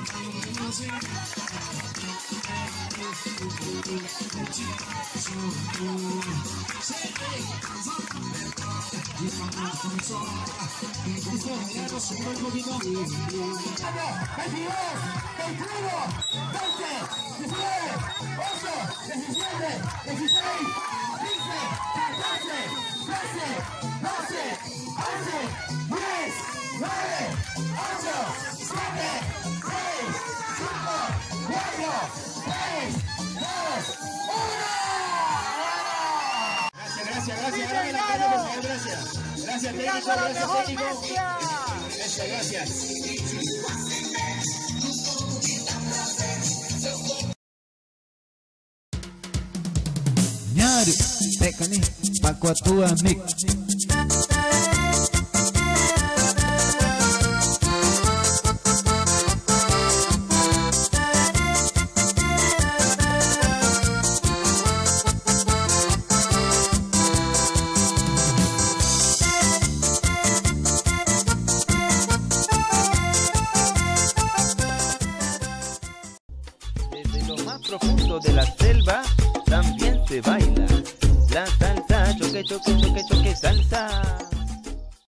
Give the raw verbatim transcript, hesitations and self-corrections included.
Gracias, gracias, dame la cara, por favor, gracias. Gracias, técnico, gracias, técnico. Gracias, gracias. Nyari, teka ni, pakuatua mix. Desde lo más profundo de la selva también se baila la salsa, choque, choque, choque, choque, salsa.